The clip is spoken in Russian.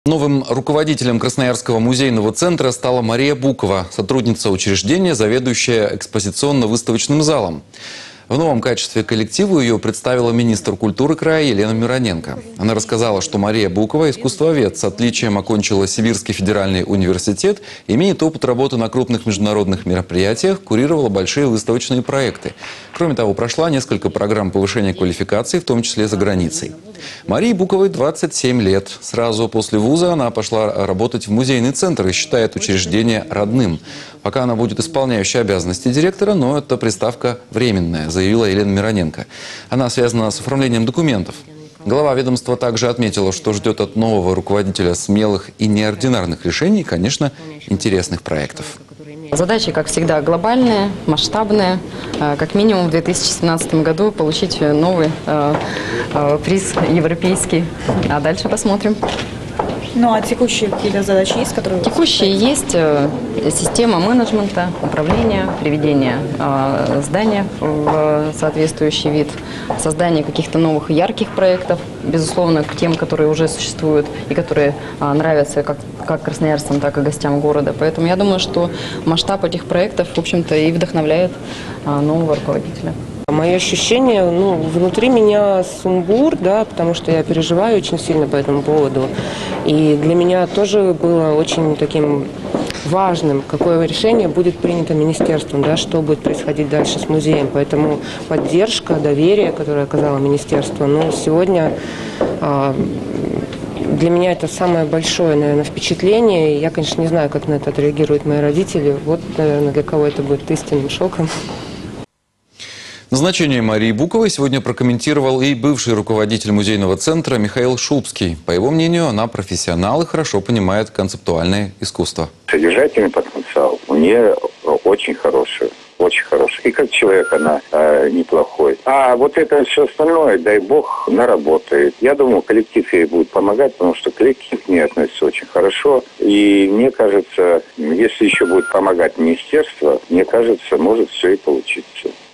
Новым руководителем Красноярского музейного центра стала Мария Букова, сотрудница учреждения, заведующая экспозиционно-выставочным залом. В новом качестве коллективу ее представила министр культуры края Елена Мироненко. Она рассказала, что Мария Букова – искусствовед, с отличием окончила Сибирский федеральный университет, имеет опыт работы на крупных международных мероприятиях, курировала большие выставочные проекты. Кроме того, прошла несколько программ повышения квалификации, в том числе за границей. Марии Буковой 27 лет. Сразу после вуза она пошла работать в музейный центр и считает учреждение родным. Пока она будет исполняющей обязанности директора, но это приставка временная, заявила Елена Мироненко. Она связана с оформлением документов. Глава ведомства также отметила, что ждет от нового руководителя смелых и неординарных решений, и, конечно, интересных проектов. Задачи, как всегда, глобальные, масштабные. Как минимум в 2017 году получить новый приз европейский. А дальше посмотрим. Ну а текущие какие-то задачи есть, которые... Текущие есть система менеджмента, управления, приведение здания в соответствующий вид, создание каких-то новых ярких проектов, безусловно, к тем, которые уже существуют и которые нравятся как красноярцам, так и гостям города. Поэтому я думаю, что масштаб этих проектов, в общем-то, и вдохновляет нового руководителя. Мои ощущения, внутри меня сумбур, да, потому что я переживаю очень сильно по этому поводу. И для меня тоже было очень таким важным, какое решение будет принято министерством, да, что будет происходить дальше с музеем. Поэтому поддержка, доверие, которое оказало министерство, сегодня для меня это самое большое, наверное, впечатление. Я, конечно, не знаю, как на это отреагируют мои родители. Вот, наверное, для кого это будет истинным шоком. Назначение Марии Буковой сегодня прокомментировал и бывший руководитель музейного центра Михаил Шубский. По его мнению, она профессионал и хорошо понимает концептуальное искусство. Содержательный потенциал у нее очень хороший. Очень хороший. И как человек она неплохой. А вот это все остальное, дай бог, наработает. Я думаю, коллектив ей будет помогать, потому что коллектив к ней относится очень хорошо. И мне кажется, если еще будет помогать министерство, мне кажется, может все и получиться.